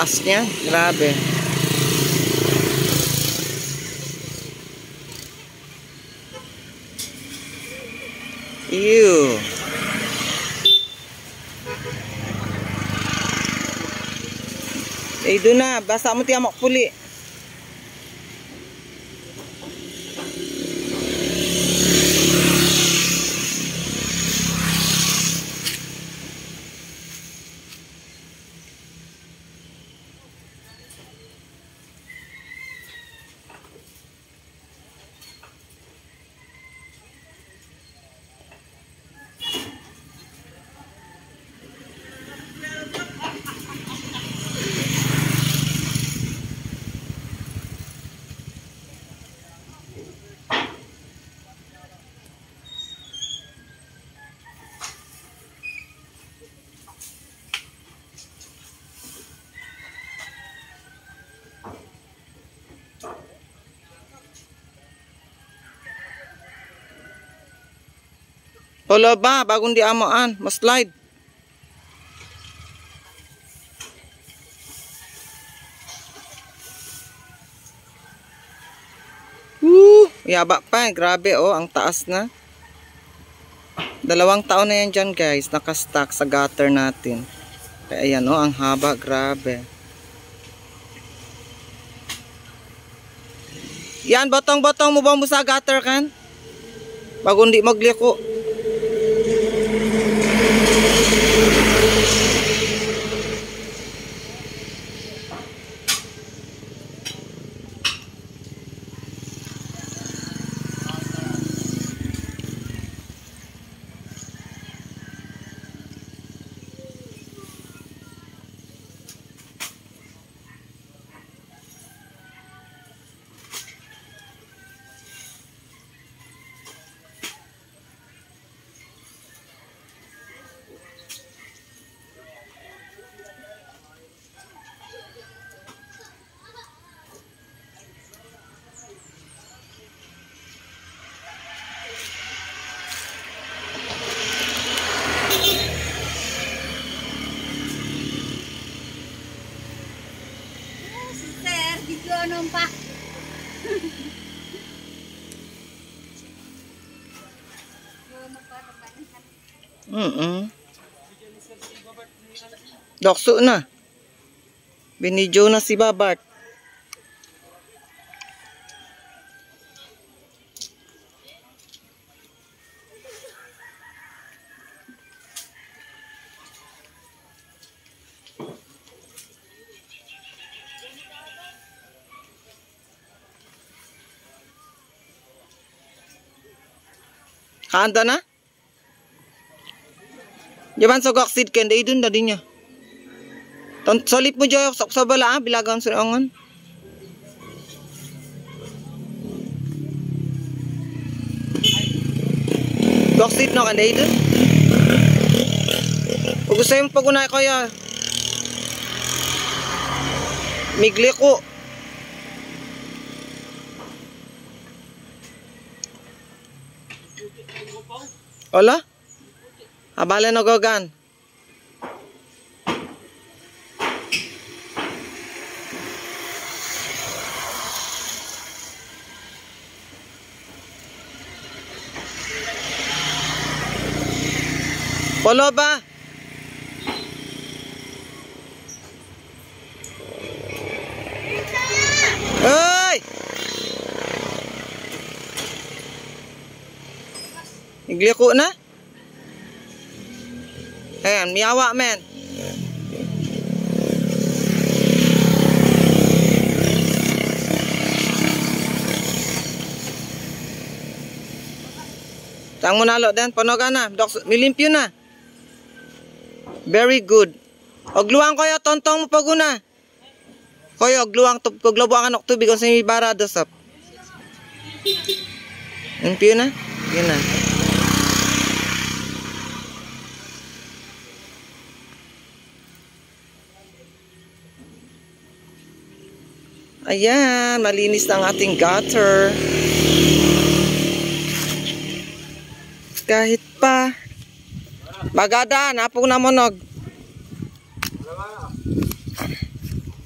taas niya. Grabe. Ew. Eh, doon na. Basta mo tiyamak puli. Wala ba? Bagong di amaan. Mas-slide. Yaba pa. Grabe oh. Ang taas na. 2 taon na yan dyan guys. Nakastack sa gutter natin. Kaya ayan oh. Ang haba. Grabe. Yan. Botong-botong mo ba mo sa gutter kan? Bagong di magliko. Pa. Dokso na. Binidyo na si Babart. Kaanda na? Jaman sa gaksid kende idun na din niya. Solid mo dyan sa bala bilagang sa angon. Gaksid na kende idun. Kung gusto yung pagunay kaya migli ko. Hola? Abala na gogan. Polo ba? Hoy! Igliko na? Ayan, miyawa men. Tang mo nalo den, panoga na. Milimpyo na. Very good. Ogluwang koyo, tontong mo paguna. Koyo, ogluwang, koglabuang anok tubig kung sa ibara dosap. Limpyo na? Yun na. Ayan, malinis na ang ating gutter. Kahit pa. Bagada, napong namonog.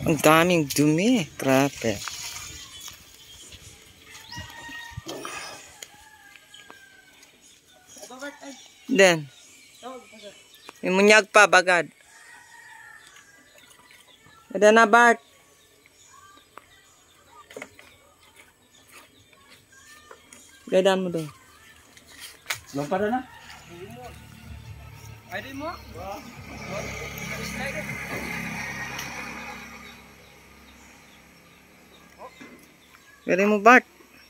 Ang daming dumi. Grabe. Then, may munyag pa, bagad. Ada na, Bart. Gadan mo doon. Lampada na? Ay, di mo? Gari mo, Bart.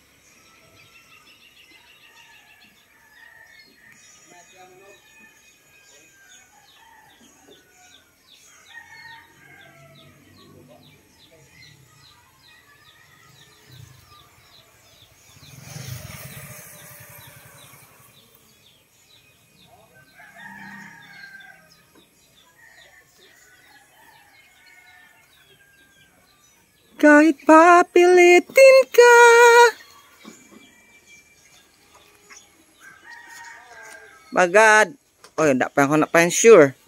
Kahit papilitin ka. Bagad. Oh, hindi pa ako na-sure.